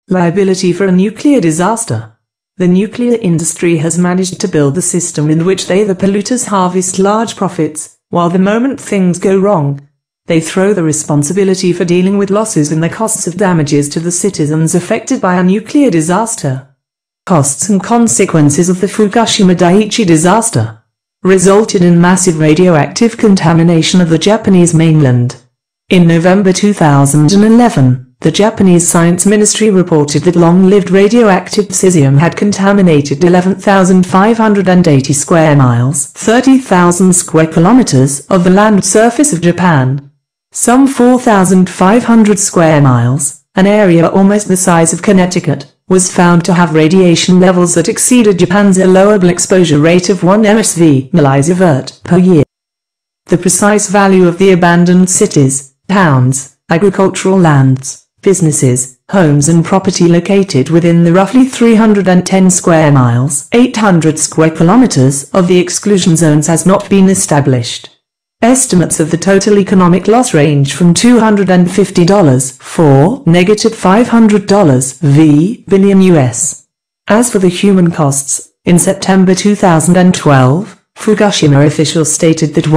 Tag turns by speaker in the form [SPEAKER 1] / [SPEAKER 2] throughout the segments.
[SPEAKER 1] Liability for a nuclear disaster. The nuclear industry has managed to build a system in which they, the polluters, harvest large profits, while the moment things go wrong, they throw the responsibility for dealing with losses and the costs of damages to the citizens affected by a nuclear disaster. Costs and consequences of the Fukushima Daiichi disaster resulted in massive radioactive contamination of the Japanese mainland. In November 2011, the Japanese Science Ministry reported that long-lived radioactive cesium had contaminated 11,580 square miles, 30,000 square kilometers, of the land surface of Japan. Some 4,500 square miles, an area almost the size of Connecticut, was found to have radiation levels that exceeded Japan's allowable exposure rate of 1 mSv/mV per year. The precise value of the abandoned cities, towns, agricultural lands, businesses, homes and property located within the roughly 310 square miles, 800 square kilometers, of the exclusion zones has not been established. Estimates of the total economic loss range from $250 for -$500 billion US. As for the human costs, in September 2012, Fukushima officials stated that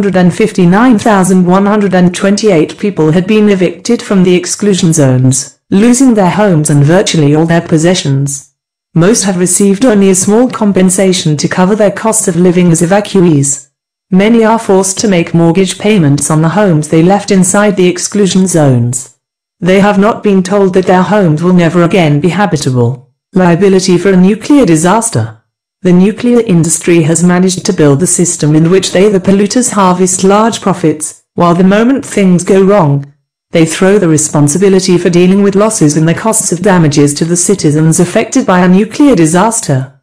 [SPEAKER 1] 159,128 people had been evicted from the exclusion zones, losing their homes and virtually all their possessions. Most have received only a small compensation to cover their costs of living as evacuees. Many are forced to make mortgage payments on the homes they left inside the exclusion zones. They have not been told that their homes will never again be habitable. Liability for a nuclear disaster. The nuclear industry has managed to build a system in which they, the polluters, harvest large profits, while the moment things go wrong, they throw the responsibility for dealing with losses and the costs of damages to the citizens affected by a nuclear disaster.